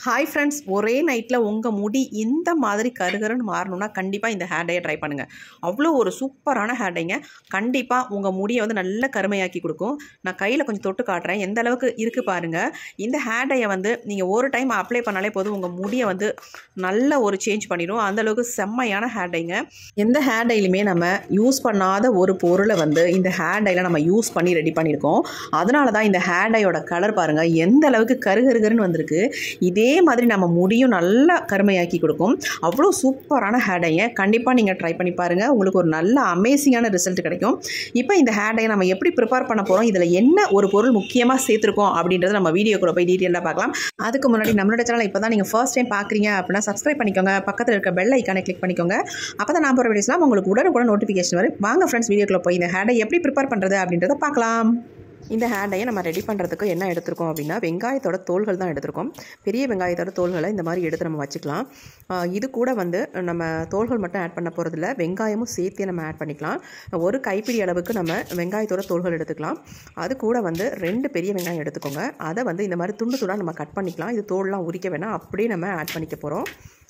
Hi friends, ஒரே நைட்டில் உங்கள் முடி இந்த மாதிரி கருகருன்னு மாறணும்னா கண்டிப்பாக இந்த ஹேர் டையை ட்ரை பண்ணுங்கள். அவ்வளோ ஒரு சூப்பரான ஹேர் டைங்க. கண்டிப்பாக உங்கள் முடியை வந்து நல்ல கருமையாக்கி கொடுக்கும். நான் கையில் கொஞ்சம் தொட்டு காட்டுறேன், எந்த அளவுக்கு இருக்குது பாருங்கள். இந்த ஹேர் டையை வந்து நீங்கள் ஒரு டைம் அப்ளை பண்ணாலே போதும், உங்கள் முடியை வந்து நல்ல ஒரு சேஞ்ச் பண்ணிடும். அந்தளவுக்கு செம்மையான ஹேர் டைங்க. எந்த ஹேர் டைலையுமே நம்ம யூஸ் பண்ணாத ஒரு பொருளை வந்து இந்த ஹேர் டையில் நம்ம யூஸ் பண்ணி ரெடி பண்ணியிருக்கோம். அதனால தான் இந்த ஹேர் டையோட கலர் பாருங்கள் எந்த அளவுக்கு கருகருன்னு வந்திருக்கு. இதே மாதிரி நம்ம முடியும் நல்லா கருமையாக்கி கொடுக்கும். அவ்வளோ சூப்பரான ஹேர் டையை கண்டிப்பாக நீங்கள் ட்ரை பண்ணி பாருங்கள். உங்களுக்கு ஒரு நல்ல அமேசிங்கான ரிசல்ட் கிடைக்கும். இப்போ இந்த ஹேர் டையை நம்ம எப்படி ப்ரிப்பேர் பண்ண போகிறோம், இதில் என்ன ஒரு பொருள் முக்கியமாக சேர்த்துருக்கோம் அப்படின்றத நம்ம வீடியோக்குள்ள போய் டீட்டெயிலாக பார்க்கலாம். அதுக்கு முன்னாடி நம்மளோட சேனல் இப்போ தான் நீங்கள் ஃபர்ஸ்ட் டைம் பார்க்குறீங்க அப்படின்னா சப்ஸ்கிரைப் பண்ணிக்கோங்க. பக்கத்தில் இருக்க பெல் ஐக்கானை கிளிக் பண்ணிக்கோங்க. அப்போ தான் நான் போகிற வீடியோஸ்லாம் உங்களுக்கு உடனுக்குடன் நோட்டிஃபிகேஷன் வரும். வாங்க ஃப்ரெண்ட்ஸ், வீடியோக்குள்ள போய் இந்த ஹேர் டை எப்படி ப்ரிப்பேர் பண்ணுறது அப்படின்றத பார்க்கலாம். இந்த ஹேர் டையை நம்ம ரெடி பண்ணுறதுக்கு என்ன எடுத்துருக்கோம் அப்படின்னா, வெங்காயத்தோட தோள்கள் தான் எடுத்துருக்கோம். பெரிய வெங்காயத்தோட தோள்களை இந்த மாதிரி எடுத்து நம்ம வச்சுக்கலாம். இது கூட வந்து நம்ம தோள்கள் மட்டும் ஆட் பண்ண போகிறதில்ல, வெங்காயமும் சேர்த்தே நம்ம ஆட் பண்ணிக்கலாம். ஒரு கைப்பிடி அளவுக்கு நம்ம வெங்காயத்தோட தோள்கள் எடுத்துக்கலாம். அது கூட வந்து 2 பெரிய வெங்காயம் எடுத்துக்கோங்க. அதை வந்து இந்த மாதிரி துண்டு துண்டாக நம்ம கட் பண்ணிக்கலாம். இது தோல்லாம் உரிக்க வேணாம், அப்படியே நம்ம ஆட் பண்ணிக்க போகிறோம்.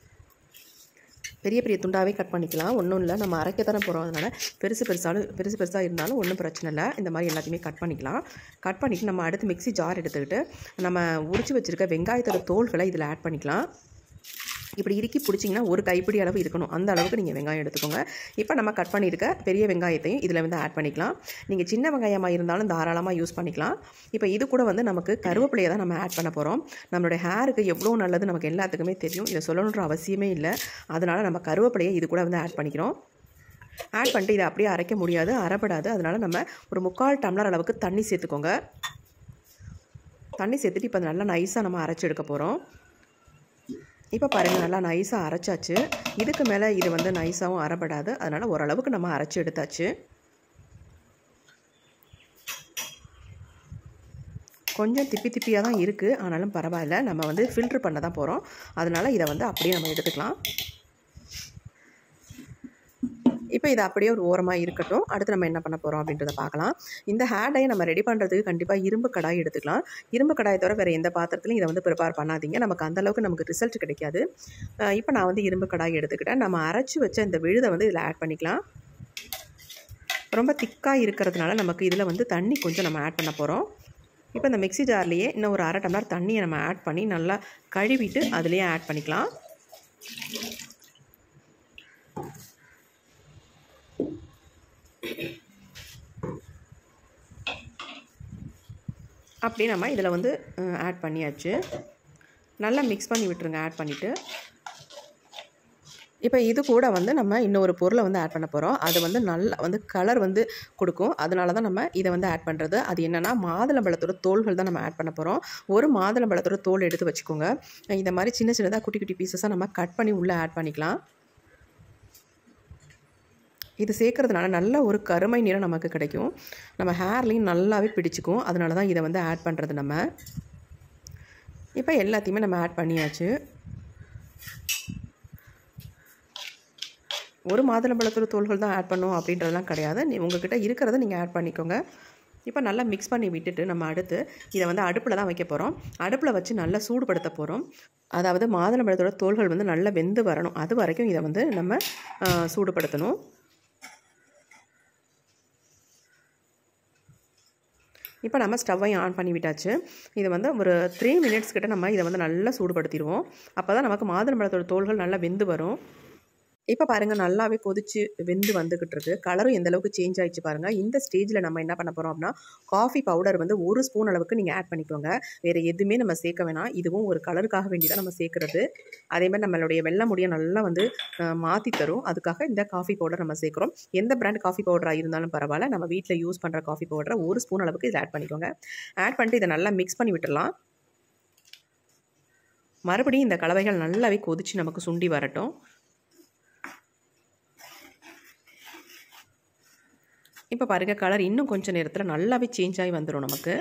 பெரிய பெரிய துண்டாகவே கட் பண்ணிக்கலாம். ஒன்றும் இல்லை, நம்ம அரைக்க தானே போகிறோம். அதனால் பெருசு பெருசாக இருந்தாலும் ஒன்றும் பிரச்சனை இல்லை. இந்த மாதிரி எல்லாத்தையுமே கட் பண்ணிக்கலாம். கட் பண்ணிவிட்டு நம்ம அடுத்து மிக்ஸி ஜார் எடுத்துக்கிட்டு நம்ம உரிச்சு வச்சுருக்க வெங்காயத்தோட தோள்களை இதில் ஆட் பண்ணிக்கலாம். இப்படி இறுக்கி பிடிச்சிங்கன்னா ஒரு கைப்பிடி அளவு இருக்கணும், அந்த அளவுக்கு நீங்கள் வெங்காயம் எடுத்துக்கோங்க. இப்போ நம்ம கட் பண்ணியிருக்க பெரிய வெங்காயத்தையும் இதில் வந்து ஆட் பண்ணிக்கலாம். நீங்கள் சின்ன வெங்காயமாக இருந்தாலும் தாராளமாக யூஸ் பண்ணிக்கலாம். இப்போ இது கூட வந்து நமக்கு கருவேப்பிலையை தான் நம்ம ஆட் பண்ண போகிறோம். நம்மளுடைய ஹேருக்கு எவ்வளோ நல்லது நமக்கு எல்லாத்துக்குமே தெரியும், இதை சொல்லணுன்ற அவசியமே இல்லை. அதனால் நம்ம கருவேப்பிலையை இது கூட வந்து ஆட் பண்ணிக்கிறோம். ஆட் பண்ணிட்டு இதை அப்படியே அரைக்க முடியாது, அரைப்படாது. அதனால் நம்ம ஒரு 3/4 டம்ளர் அளவுக்கு தண்ணி சேர்த்துக்கோங்க. தண்ணி சேர்த்துட்டு இப்போ நல்லா நைஸாக நம்ம அரைச்சி எடுக்க போகிறோம். இப்போ பாருங்கள், நல்லா நைஸாக அரைச்சாச்சு. இதுக்கு மேலே இது வந்து நைஸாகவும் அரைப்படாது. அதனால் ஓரளவுக்கு நம்ம அரைச்சி எடுத்தாச்சு. கொஞ்சம் திப்பியாக தான் இருக்குது, ஆனாலும் பரவாயில்ல. நம்ம வந்து ஃபில்ட்ரு பண்ண தான் போகிறோம். அதனால் இதை வந்து அப்படியே நம்ம எடுத்துக்கலாம். இப்போ இது அப்படியே ஒரு ஓரமாக இருக்கட்டும். அடுத்து நம்ம என்ன பண்ண போகிறோம் அப்படின்றத பார்க்கலாம். இந்த ஹேர் டையை நம்ம ரெடி பண்ணுறதுக்கு கண்டிப்பாக இரும்பு கடாய் எடுத்துக்கலாம். இரும்பு கடாயை தவிர வேறு எந்த பாத்திரத்துலையும் இதை வந்து ப்ரிப்பேர் பண்ணாதீங்க, நமக்கு அந்தளவுக்கு நமக்கு ரிசல்ட் கிடைக்காது. இப்போ நான் வந்து இரும்பு கடாய் எடுத்துக்கிட்டேன். நம்ம அரைச்சி வச்ச இந்த விழுதை வந்து இதில் ஆட் பண்ணிக்கலாம். ரொம்ப திக்காக இருக்கிறதுனால நமக்கு இதில் வந்து தண்ணி கொஞ்சம் நம்ம ஆட் பண்ண போகிறோம். இப்போ இந்த மிக்ஸி ஜார்லேயே இன்னும் ஒரு 1/2 டம்ளர் தண்ணியை நம்ம ஆட் பண்ணி நல்லா கழுவிட்டு அதுலேயே ஆட் பண்ணிக்கலாம். அப்படி நம்ம இதில் வந்து ஆட் பண்ணியாச்சு. நல்லா மிக்ஸ் பண்ணி விட்டுருங்க. ஆட் பண்ணிவிட்டு இப்போ இது கூட வந்து நம்ம இன்னொரு பொருளை வந்து ஆட் பண்ண போகிறோம். அது வந்து நல்லா வந்து கலர் வந்து கொடுக்கும். அதனால தான் நம்ம இதை வந்து ஆட் பண்ணுறது. அது என்னென்னா, மாதுளம்பழத்தோட தோள்கள் தான் நம்ம ஆட் பண்ண போகிறோம். ஒரு மாதுளம்பழத்தோட தோல் எடுத்து வச்சுக்கோங்க. இந்த மாதிரி சின்ன சின்னதாக குட்டி குட்டி பீசஸாக நம்ம கட் பண்ணி உள்ளே ஆட் பண்ணிக்கலாம். இது சேர்க்கறதுனால நல்ல ஒரு கருமை நிறம் நமக்கு கிடைக்கும். நம்ம ஹேர்லேயும் நல்லாவே பிடிச்சிக்கும். அதனால தான் இதை வந்து ஆட் பண்ணுறது நம்ம. இப்போ எல்லாத்தையுமே நம்ம ஆட் பண்ணியாச்சு. ஒரு மாதுளம்பழத்தோட தோள்கள் தான் ஆட் பண்ணோம் அப்படின்றதெல்லாம் கிடையாது. உங்கள்கிட்ட இருக்கிறத நீங்கள் ஆட் பண்ணிக்கோங்க. இப்போ நல்லா மிக்ஸ் பண்ணி விட்டுட்டு நம்ம அடுத்து இதை வந்து அடுப்பில் தான் வைக்க போகிறோம். அடுப்பில் வச்சு நல்லா சூடுபடுத்த போகிறோம். அதாவது மாதுளம்பழத்தோட தோள்கள் வந்து நல்லா வெந்து வரணும். அது வரைக்கும் இதை வந்து நம்ம சூடுபடுத்தணும். இப்போ நம்ம ஸ்டவ்வையும் ஆன் பண்ணி விட்டாச்சு. இது வந்து ஒரு 3 மினிட்ஸ் கிட்ட நம்ம இதை வந்து நல்லா சூடுபடுத்திடுவோம். அப்போ தான் நமக்கு மாதுளம்பழத்தோட தோள்கள் நல்லா வெந்து வரும். இப்போ பாருங்கள், நல்லாவே கொதிச்சு வெந்து வந்துக்கிட்டு இருக்குது. கலரும் எந்த அளவுக்கு சேஞ்ச் ஆகிடுச்சு பாருங்கள். இந்த ஸ்டேஜில் நம்ம என்ன பண்ண போகிறோம் அப்படின்னா, காஃபி பவுடர் வந்து 1 ஸ்பூன் அளவுக்கு நீங்கள் ஆட் பண்ணிக்கோங்க. வேறு எதுவுமே நம்ம சேர்க்க வேணாம். இதுவும் ஒரு கலருக்காக வேண்டி தான் நம்ம சேர்க்குறது. அதேமாதிரி நம்மளுடைய வெள்ளை முடியை நல்லா வந்து மாற்றி தரும். அதுக்காக இந்த காஃபி பவுடர் நம்ம சேர்க்குறோம். எந்த பிராண்ட் காஃபி பவுடராக இருந்தாலும் பரவாயில்ல, நம்ம வீட்டில் யூஸ் பண்ணுற காஃபி பவுடரை 1 ஸ்பூன் அளவுக்கு இதை ஆட் பண்ணிக்கோங்க. ஆட் பண்ணிட்டு இதை நல்லா மிக்ஸ் பண்ணி விட்டுடலாம். மறுபடியும் இந்த கலவைகள் நல்லாவே கொதிச்சு நமக்கு சுண்டி வரட்டும். இப்போ பாருங்கள், கலர் இன்னும் கொஞ்சம் நேரத்தில் நல்லாவே சேஞ்ச் ஆகி வந்துடும் நமக்கு.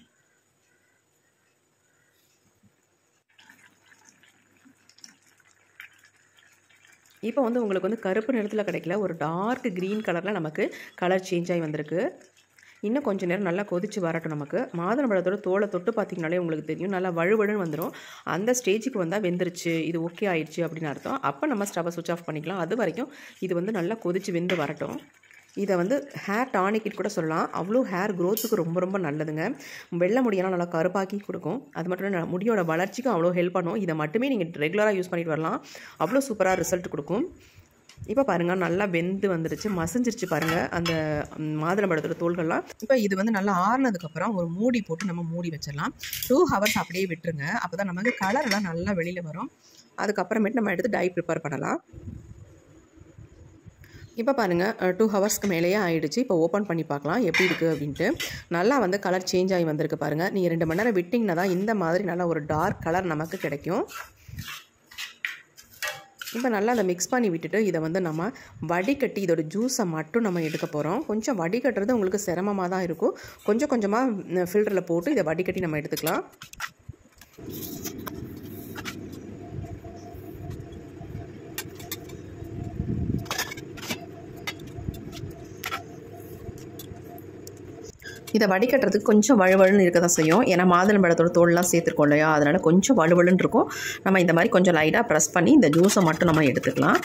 இப்போ வந்து உங்களுக்கு வந்து கருப்பு நிறத்தில் கிடைக்கல, ஒரு டார்க் க்ரீன் கலரில் நமக்கு கலர் சேஞ்ச் ஆகி வந்திருக்கு. இன்னும் கொஞ்சம் நேரம் நல்லா கொதிச்சு வரட்டும். நமக்கு மாதுளம்பழத்தோட தோலை தொட்டு பார்த்திங்கனாலே உங்களுக்கு தெரியும், நல்லா வழுவழுன்னு வந்துடும். அந்த ஸ்டேஜுக்கு வந்தால் வெந்துருச்சு, இது ஓகே ஆயிடுச்சு அப்படின்னு அர்த்தம். அப்போ நம்ம ஸ்டவ்வை சுவிட்ச் ஆஃப் பண்ணிக்கலாம். அது வரைக்கும் இது வந்து நல்லா கொதிச்சு வெந்து வரட்டும். இதை வந்து ஹேர் டானிக்கிட் கூட சொல்லலாம். அவ்வளோ ஹேர் க்ரோத்துக்கு ரொம்ப ரொம்ப நல்லதுங்க. வெள்ளை முடியெல்லாம் நல்லா கருப்பாக்கி கொடுக்கும். அது மட்டும் இல்லை, முடியோட வளர்ச்சிக்கும் அவ்வளோ ஹெல்ப் பண்ணும். இதை மட்டுமே நீங்கள் ரெகுலராக யூஸ் பண்ணிட்டு வரலாம். அவ்வளோ சூப்பராக ரிசல்ட் கொடுக்கும். இப்போ பாருங்கள் நல்லா வெந்து வந்துருச்சு, மசிஞ்சிருச்சு பாருங்கள் அந்த மாதுளம்பழத்தோட தோள்கள்லாம். இப்போ இது வந்து நல்லா ஆறுனதுக்கப்புறம் ஒரு மூடி போட்டு நம்ம மூடி வச்சிடலாம். 2 hours அப்படியே விட்டுருங்க. அப்போ தான் நமக்கு கலர்லாம் நல்லா வெளியில் வரும். அதுக்கப்புறமேட்டு நம்ம எடுத்து டை ப்ரிப்பேர் பண்ணலாம். இப்போ பாருங்கள் 2 ஹவர்ஸ்க்கு மேலேயே ஆகிடுச்சு. இப்போ ஓப்பன் பண்ணி பார்க்கலாம் எப்படி இருக்குது அப்படின்ட்டு. நல்லா வந்து கலர் சேஞ்ச் ஆகி வந்திருக்கு பாருங்கள். நீங்கள் 2 மணி நேரம் விட்டிங்கன்னா தான் இந்த மாதிரி நல்லா ஒரு டார்க் கலர் நமக்கு கிடைக்கும். இப்போ நல்லா அதை மிக்ஸ் பண்ணி விட்டுட்டு இதை வந்து நம்ம வடிகட்டி இதோட ஜூஸை மட்டும் நம்ம எடுக்க போகிறோம். கொஞ்சம் வடிகட்டுறது உங்களுக்கு சிரமமாக தான் இருக்கும். கொஞ்சம் கொஞ்சமாக ஃபில்டரில் போட்டு இதை வடிகட்டி நம்ம எடுத்துக்கலாம். இதை வடிகட்டுறதுக்கு கொஞ்சம் வழுவழுன்னு இருக்க தான் செய்யும். ஏன்னா மாதுளம்பழத்தோட தோல்லாம் சேர்த்துருக்கோம் இல்லையா, அதனால் கொஞ்சம் வழுவழுன்னு இருக்கும். நம்ம இந்த மாதிரி கொஞ்சம் லைட்டாக ப்ரெஸ் பண்ணி இந்த ஜூஸை மட்டும் நம்ம எடுத்துக்கலாம்.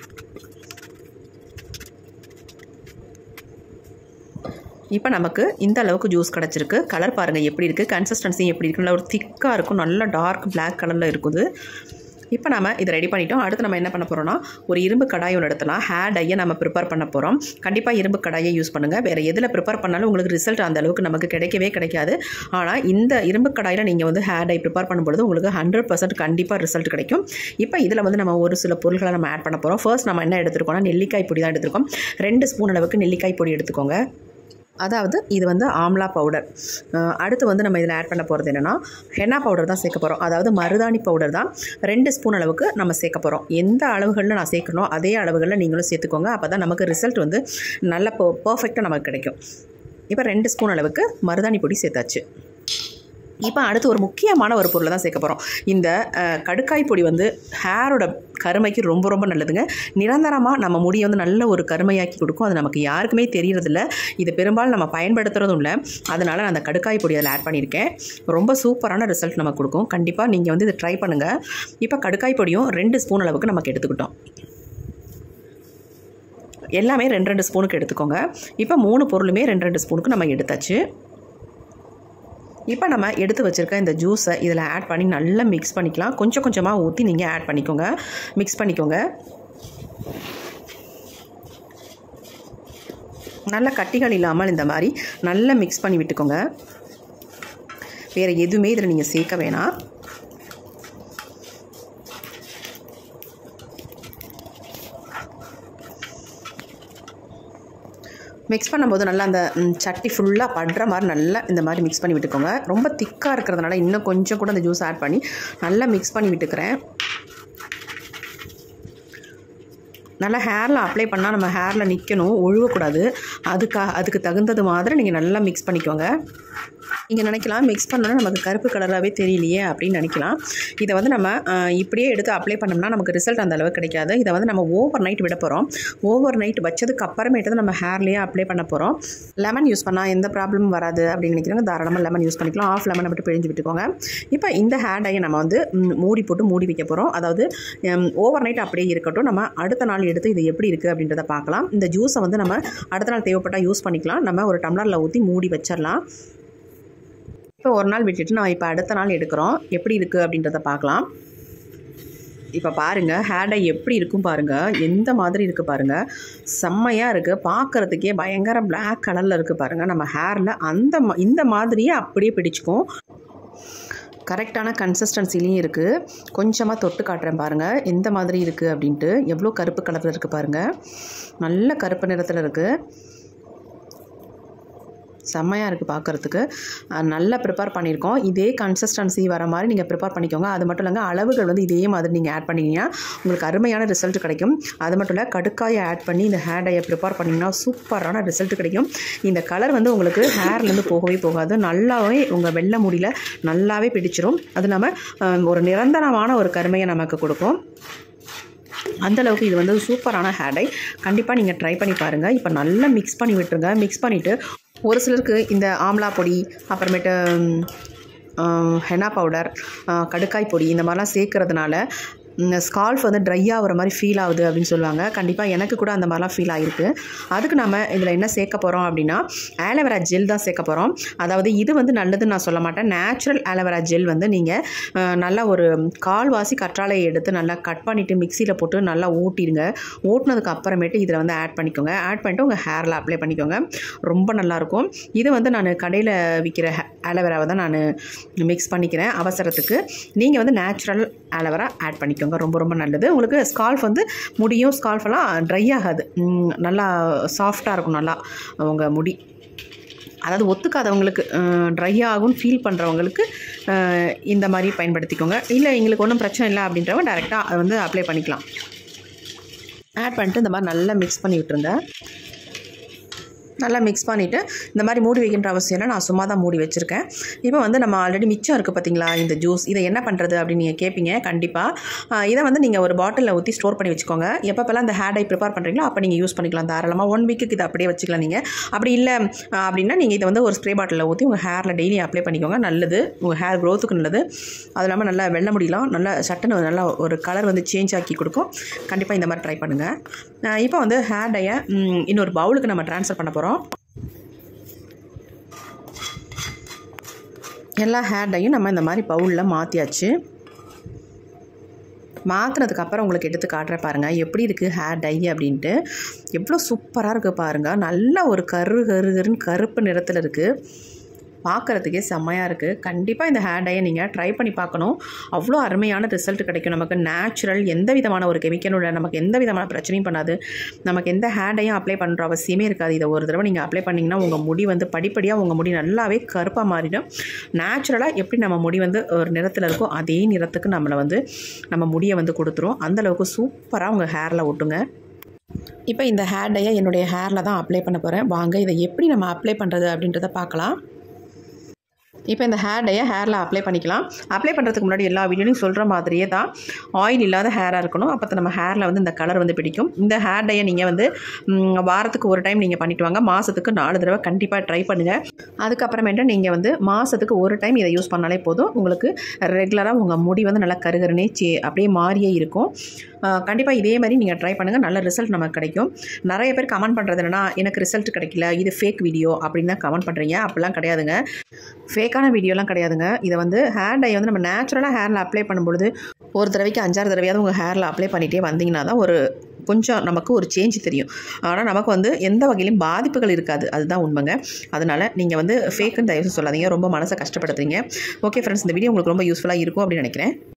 இப்போ நமக்கு இந்த அளவுக்கு ஜூஸ் கிடச்சிருக்கு. கலர் பாருங்கள் எப்படி இருக்குது, கன்சிஸ்டன்சி எப்படி இருக்குது, நல்லா ஒரு திக்காக இருக்கும், நல்லா டார்க் பிளாக் கலரில் இருக்குது. இப்போ நம்ம இதை ரெடி பண்ணிட்டோம். அடுத்து நம்ம என்ன பண்ண போகிறோம்னா, ஒரு இரும்பு கடாய் ஒன்று எடுத்துலாம். ஹேர் டையை நம்ம ப்ரிப்பேர் பண்ண போகிறோம். கண்டிப்பாக இரும்பு கடாயை யூஸ் பண்ணுங்கள். வேறு எதில் ப்ரிப்பேர் பண்ணாலும் உங்களுக்கு ரிசல்ட் அந்த அளவுக்கு நமக்கு கிடைக்காது. ஆனால் இந்த இரும்பு கடாயில் நீங்கள் வந்து ஹேர் டை ப்ரிப்பேர் பண்ணும்பொழுது உங்களுக்கு 100% கண்டிப்பாக ரிசல்ட் கிடைக்கும். இப்போ இதில் வந்து நம்ம ஒரு சில பொருட்களை நம்ம ஆட் பண்ண போகிறோம். ஃபர்ஸ்ட் நம்ம என்ன எடுத்துருக்கோம்னா, நெல்லிக்காய் பொடி தான் எடுத்துருக்கோம். 2 ஸ்பூன் அளவுக்கு நெல்லிக்காய் பொடி எடுத்துக்கோங்க. அதாவது இது வந்து ஆம்லா பவுடர். அடுத்து வந்து நம்ம இதில் ஆட் பண்ண போகிறது என்னென்னா, ஹென்னா பவுடர் தான் சேர்க்க போகிறோம். அதாவது மருதாணி பவுடர் தான் 2 ஸ்பூன் அளவுக்கு நம்ம சேர்க்க போகிறோம். எந்த அளவுகளில் நான் சேர்க்கணும் அதே அளவுகளில் நீங்களும் சேர்த்துக்கோங்க. அப்போ தான் நமக்கு ரிசல்ட் வந்து நல்ல பர்ஃபெக்டாக நமக்கு கிடைக்கும். இப்போ 2 ஸ்பூன் அளவுக்கு மருதாணி பொடி சேர்த்தாச்சு. இப்போ அடுத்து ஒரு முக்கியமான ஒரு பொருளை தான் சேர்க்க போகிறோம். இந்த கடுக்காய் பொடி வந்து ஹேரோட கருமைக்கு ரொம்ப ரொம்ப நல்லதுங்க. நிரந்தரமாக நம்ம முடியை வந்து நல்ல ஒரு கருமையாக்கி கொடுக்கும். அது நமக்கு யாருக்குமே தெரியறதில்ல. இது பெரும்பாலும் நம்ம பயன்படுத்துகிறதும் இல்லை. அதனால் நான் அந்த கடுக்காய் பொடி அதில் ஆட் பண்ணியிருக்கேன். ரொம்ப சூப்பரான ரிசல்ட் நமக்கு கொடுக்கும். கண்டிப்பாக நீங்கள் வந்து இதை ட்ரை பண்ணுங்கள். இப்போ கடுக்காய் பொடியும் 2 ஸ்பூன் அளவுக்கு நமக்கு எடுத்துக்கிட்டோம். எல்லாமே 2 ஸ்பூனுக்கு எடுத்துக்கோங்க. இப்போ 3 பொருளுமே 2 ஸ்பூனுக்கு நம்ம எடுத்தாச்சு. இப்போ நம்ம எடுத்து வச்சுருக்க இந்த ஜூஸை இதில் ஆட் பண்ணி நல்லா மிக்ஸ் பண்ணிக்கலாம். கொஞ்சம் கொஞ்சமாக ஊற்றி நீங்கள் ஆட் பண்ணிக்கோங்க, மிக்ஸ் பண்ணிக்கோங்க. நல்ல கட்டிகள் இல்லாமல் இந்த மாதிரி நல்லா மிக்ஸ் பண்ணி விட்டுக்கோங்க. வேறு எதுவுமே இதில் நீங்கள் சேர்க்க வேணாம். மிக்ஸ் பண்ணும்போது நல்லா அந்த சட்டி ஃபுல்லாக படுற மாதிரி நல்லா இந்த மாதிரி மிக்ஸ் பண்ணி விட்டுக்கோங்க. ரொம்ப திக்காக இருக்கிறதுனால இன்னும் கொஞ்சம் கூட அந்த ஜூஸ் ஆட் பண்ணி நல்லா மிக்ஸ் பண்ணி விட்டுக்கிறேன். நல்லா ஹேரில் அப்ளை பண்ணால் நம்ம ஹேரில் நிற்கணும், ஒழுகக்கூடாது. அதுக்கு தகுந்தது மாதிரி நீங்கள் நல்லா மிக்ஸ் பண்ணிக்கோங்க. நீங்கள் நினைக்கலாம் மிக்ஸ் பண்ணோன்னா நமக்கு கருப்பு கலராகவே தெரியலையே அப்படின்னு நினைக்கலாம். இதை வந்து நம்ம இப்படியே எடுத்து அப்ளை பண்ணோம்னா நமக்கு ரிசல்ட் அந்த அளவுக்கு கிடைக்காது. இதை வந்து நம்ம ஓவர் நைட் விட போகிறோம். ஓவர் நைட் வச்சதுக்கு அப்புறமேட்டு தான் நம்ம ஹேர்லேயே அப்ளை பண்ண போகிறோம். லெமன் யூஸ் பண்ணால் எந்த ப்ராப்ளமும் வராது அப்படின்னு நினைக்கிறவங்க தாராளமாக லெமன் யூஸ் பண்ணிக்கலாம். ஆஃப் லெமனை மட்டும் பிழிஞ்சு விட்டுக்கோங்க. இப்போ இந்த ஹேர் டையை நம்ம வந்து மூடி போட்டு மூடி வைக்க போகிறோம். அதாவது ஓவர் நைட் அப்படியே இருக்கட்டும். நம்ம அடுத்த நாள் எடுத்து இது எப்படி இருக்குது அப்படின்றத பார்க்கலாம். இந்த ஜூஸை வந்து நம்ம அடுத்த நாள் தேவைப்பட்டால் யூஸ் பண்ணிக்கலாம். நம்ம ஒரு டம்ளரில் ஊற்றி மூடி வச்சிடலாம். இப்போ ஒரு நாள் விட்டுட்டு நான் இப்போ அடுத்த நாள் எடுக்கிறோம். எப்படி இருக்குது அப்படின்றத பார்க்கலாம். இப்போ பாருங்கள் ஹேர் டை எப்படி இருக்கும் பாருங்கள், எந்த மாதிரி இருக்குது பாருங்கள், செம்மையாக இருக்குது. பார்க்குறதுக்கே பயங்கர பிளாக் கலரில் இருக்குது பாருங்கள். நம்ம ஹேரில் இந்த மாதிரியே அப்படியே பிடிச்சிக்கும். கரெக்டான கன்சிஸ்டன்சிலையும் இருக்குது. கொஞ்சமாக தொட்டு காட்டுறேன் பாருங்கள் எந்த மாதிரி இருக்குது அப்படின்ட்டு. எவ்வளோ கருப்பு கலரில் இருக்குது பாருங்கள், நல்ல கருப்பு நிறத்தில் இருக்குது. செம்மையாக இருக்குது பார்க்குறதுக்கு. நல்லா ப்ரிப்பேர் பண்ணியிருக்கோம். இதே கன்சிஸ்டன்சி வர மாதிரி நீங்கள் ப்ரிப்பேர் பண்ணிக்கோங்க. அது மட்டும் இல்லைங்க, அளவுகள் வந்து இதே மாதிரி நீங்கள் ஆட் பண்ணிங்கன்னா உங்களுக்கு அருமையான ரிசல்ட் கிடைக்கும். அது மட்டும் இல்லை, கடுக்காயை ஆட் பண்ணி இந்த ஹேர் டையை ப்ரிப்பேர் பண்ணிங்கன்னா சூப்பரான ரிசல்ட் கிடைக்கும். இந்த கலர் வந்து உங்களுக்கு ஹேர்லேருந்து போகவே போகாது. நல்லாவே உங்கள் வெள்ளை முடியில் நல்லாவே பிடிச்சிரும். அது இல்லாமல் ஒரு நிரந்தரமான ஒரு கருமையை நமக்கு கொடுக்கும். அந்தளவுக்கு இது வந்து சூப்பரான ஹேர் டை. கண்டிப்பாக நீங்கள் ட்ரை பண்ணி பாருங்கள். இப்போ நல்லா மிக்ஸ் பண்ணி விட்டுருங்க. மிக்ஸ் பண்ணிவிட்டு ஒரு சிலருக்கு இந்த ஆம்லா பொடி, அப்புறமேட்டு ஹென்னா பவுடர், கடுக்காய் பொடி இந்த மாதிரிலாம் சேர்க்கறதுனால ஸ்கால்ஃப் வந்து ட்ரை ஆகிற மாதிரி ஃபீல் ஆகுது அப்படின்னு சொல்லுவாங்க. கண்டிப்பாக எனக்கு கூட அந்த மாதிரிலாம் ஃபீல் ஆகிருக்கு. அதுக்கு நம்ம இதில் என்ன சேர்க்க போகிறோம் அப்படின்னா ஆலோவேரா ஜெல் தான் சேர்க்க போகிறோம். அதாவது இது வந்து நல்லதுன்னு நான் சொல்ல மாட்டேன். நேச்சுரல் ஆலோவேரா ஜெல் வந்து நீங்கள் நல்லா ஒரு கால்வாசி கற்றாழையை எடுத்து நல்லா கட் பண்ணிவிட்டு மிக்சியில் போட்டு நல்லா ஊட்டிடுங்க. ஊட்டினதுக்கு அப்புறமேட்டு இதில் வந்து ஆட் பண்ணிக்கோங்க. ஆட் பண்ணிட்டு உங்கள் ஹேரில் அப்ளை பண்ணிக்கோங்க. ரொம்ப நல்லாயிருக்கும். இது வந்து நான் கடையில் விற்கிற ஆலோவேராவை தான் நான் மிக்ஸ் பண்ணிக்கிறேன் அவசரத்துக்கு. நீங்கள் வந்து நேச்சுரல் ஆலோவேரா ஆட் பண்ணிக்கோங்க. ரொம்ப ரொம்ப நல்லது. உங்களுக்கு ஸ்கால்ஃப் வந்து முடியும், ஸ்கால்ஃபெல்லாம் ட்ரை ஆகாது. நல்லா சாஃப்டாக இருக்கும். நல்லா உங்கள் முடி அதாவது ஒத்துக்காதவங்களுக்கு, ட்ரை ஆகும்னு ஃபீல் பண்ணுறவங்களுக்கு இந்த மாதிரி பயன்படுத்திக்கோங்க. இல்லை எங்களுக்கு ஒன்றும் பிரச்சனை இல்லை அப்படின்றவங்க டைரெக்டாக அதை வந்து அப்ளை பண்ணிக்கலாம். ஆட் பண்ணிட்டு இந்த மாதிரி நல்லா மிக்ஸ் பண்ணி விட்டுருங்க. நல்லா மிக்ஸ் பண்ணிவிட்டு இந்த மாதிரி மூடி வைக்கின்ற அவசியம் இல்லை. நான் சும்மா தான் மூடி வச்சுருக்கேன். இப்போ வந்து நம்ம ஆல்ரெடி மிச்சம் இருக்குது பார்த்தீங்களா இந்த ஜூஸ், இதை என்ன பண்ணுறது அப்படின்னு நீங்கள் கேட்பீங்க. கண்டிப்பாக இதை வந்து நீங்கள் ஒரு பாட்டிலில் ஊற்றி ஸ்டோர் பண்ணி வச்சுக்கோங்க. எப்பப்பெல்லாம் இந்த ஹேர் டை ப்ரிப்பேர் பண்ணுறீங்களோ அப்போ நீங்கள் யூஸ் பண்ணிக்கலாம் தாராளமாக. 1 வீக்குக்கு இதை அப்படியே வச்சுக்கலாம். நீங்கள் அப்படி இல்லை அப்படின்னா நீங்கள் இதை வந்து ஒரு ஸ்ப்ரே பாட்டிலில் ஊற்றி உங்கள் ஹேரில் டெய்லி அப்ளை பண்ணிக்கோங்க. நல்லது, உங்கள் ஹேர் க்ரோத்துக்கு நல்லது. அது இல்லாமல் நல்லா வெள்ளை முடியலாம், நல்லா சட்டுன்னு நல்லா ஒரு கலர் வந்து சேஞ்ச் ஆக்கி கொடுக்கும். கண்டிப்பாக இந்த மாதிரி ட்ரை பண்ணுங்கள். இப்போ வந்து ஹேர் டையை இன்னொரு பவுலுக்கு நம்ம ட்ரான்ஸ்ஃபர் பண்ண போகிறோம். எல்லா ஹேர் டையும் நம்ம இந்த மாதிரி பவுலில் மாற்றியாச்சு. மாற்றினதுக்கப்புறம் உங்களுக்கு எடுத்து காட்டுறேன் பாருங்கள் எப்படி இருக்குது ஹேர் டை அப்படின்ட்டு. எவ்வளோ சூப்பராக இருக்குது பாருங்கள். நல்ல ஒரு கருன்னு கருப்பு நிறத்தில் இருக்குது. பார்க்குறதுக்கே செம்மையாக இருக்குது. கண்டிப்பாக இந்த ஹேர் டையை நீங்கள் ட்ரை பண்ணி பார்க்கணும். அவ்வளோ அருமையான ரிசல்ட் கிடைக்கும். நமக்கு நேச்சுரல், எந்த விதமான ஒரு கெமிக்கலும் இல்லை, நமக்கு எந்த விதமான பிரச்சனையும் பண்ணாது. நமக்கு எந்த ஹேர் டையும் அப்ளை பண்ணுற அவசியமே இருக்காது. இதை ஒரு தடவை நீங்கள் அப்ளை பண்ணிங்கன்னா உங்கள் முடி வந்து படிப்படியாக உங்கள் முடி நல்லாவே கருப்பாக மாறிடும். நேச்சுரலாக எப்படி நம்ம முடி வந்து ஒரு நிறத்தில் இருக்கோ அதே நிறத்துக்கு நம்ம முடியை வந்து கொடுத்துரும். அந்தளவுக்கு சூப்பராக உங்கள் ஹேரில் ஒட்டுங்க. இப்போ இந்த ஹேர் டையை என்னுடைய ஹேரில் தான் அப்ளை பண்ண போகிறேன். வாங்க இதை எப்படி நம்ம அப்ளை பண்ணுறது அப்படின்றத பார்க்கலாம். இப்போ இந்த ஹேர் டையை ஹேரில் அப்ளை பண்ணிக்கலாம். அப்ளை பண்ணுறதுக்கு முன்னாடி எல்லா வீடியோலையும் சொல்கிற மாதிரியே தான் ஆயில் இல்லாத ஹேராக இருக்கணும். அப்போ நம்ம ஹேரில் வந்து இந்த கலர் வந்து பிடிக்கும். இந்த ஹேர் டையை நீங்கள் வந்து வாரத்துக்கு ஒரு டைம் நீங்கள் பண்ணிட்டு வாங்க. மாதத்துக்கு 4 தடவை கண்டிப்பாக ட்ரை பண்ணுங்கள். அதுக்கப்புறமேட்டு நீங்கள் வந்து மாதத்துக்கு ஒரு டைம் இதை யூஸ் பண்ணாலே போதும். உங்களுக்கு ரெகுலராக உங்கள் முடி வந்து நல்லா கருகருனே அப்படியே மாறியே இருக்கும். கண்டிப்பாக இதே மாதிரி நீங்கள் ட்ரை பண்ணுங்கள். நல்ல ரிசல்ட் நமக்கு கிடைக்கும். நிறைய பேர் கமெண்ட் பண்ணுறது என்னென்னா எனக்கு ரிசல்ட் கிடைக்கல, இது ஃபேக் வீடியோ அப்படின்னு தான் கமெண்ட் பண்ணுறீங்க. அப்படிலாம் கிடையாதுங்க. ஃபேக்கான வீடியோலாம் கிடையாதுங்க. இதை வந்து ஹேர் டை வந்து நம்ம நேச்சுரலாக ஹேரில் அப்ளை பண்ணும்பொழுது ஒரு தடவைக்கு 5-6 தடவையாவது உங்கள் ஹேரில் அப்ளை பண்ணிகிட்டே வந்தீங்கன்னா தான் ஒரு கொஞ்சம் நமக்கு ஒரு சேஞ்ச் தெரியும். ஆனால் நமக்கு வந்து எந்த வகையிலும் பாதிப்புகள் இருக்காது. அதுதான் உண்மைங்க. அதனால் நீங்கள் வந்து ஃபேக்குன்னு தயவு சொல்லாதீங்க. ரொம்ப மனசை கஷ்டப்படுத்துறீங்க. ஓகே ஃப்ரெண்ட்ஸ், இந்த வீடியோ உங்களுக்கு ரொம்ப யூஸ்ஃபுல்லாக இருக்கும் அப்படின்னு நினைக்கிறேன்.